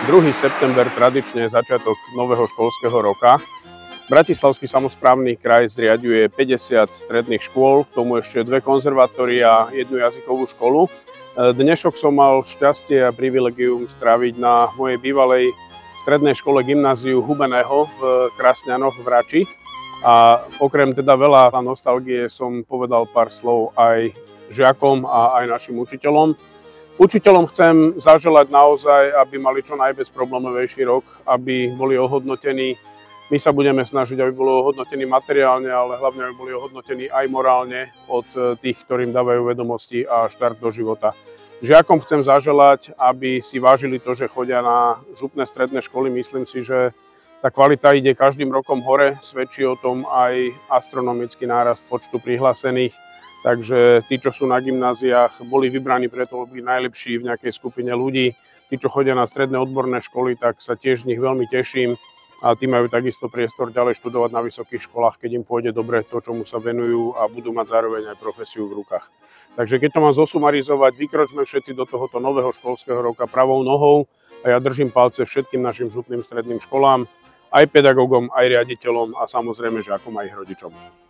2. september tradične je začiatok nového školského roka. Bratislavský samosprávny kraj zriaďuje 50 stredných škôl, k tomu ešte 2 konzervatórie a 1 jazykovú školu. Dnešok som mal šťastie a privilegium stráviť na mojej bývalej strednej škole gymnáziu Hubeného v Krasňanoch v Rači. A okrem teda veľa nostalgie som povedal pár slov aj žiakom a aj našim učiteľom. Učiteľom chcem zaželať naozaj, aby mali čo najbezproblémovejší rok, aby boli ohodnotení. My sa budeme snažiť, aby boli ohodnotení materiálne, ale hlavne, aby boli ohodnotení aj morálne od tých, ktorým dávajú vedomosti a štart do života. Žiakom chcem zaželať, aby si vážili to, že chodia na župné stredné školy. Myslím si, že tá kvalita ide každým rokom hore. Svedčí o tom aj astronomický nárast počtu prihlásených. Takže tí, čo sú na gymnáziách, boli vybraní preto, aby byli najlepší v nejakej skupine ľudí. Tí, čo chodia na stredné odborné školy, tak sa tiež z nich veľmi teším. A tí majú takisto priestor ďalej študovať na vysokých školách, keď im pôjde dobre to, čomu sa venujú a budú mať zároveň aj profesiu v rukách. Takže keď to mám zosumarizovať, vykročme všetci do tohoto nového školského roka pravou nohou a ja držím palce všetkým našim župným stredným školám, aj pedagógom, aj riaditeľom a samozrejme žiakom a ich rodičom.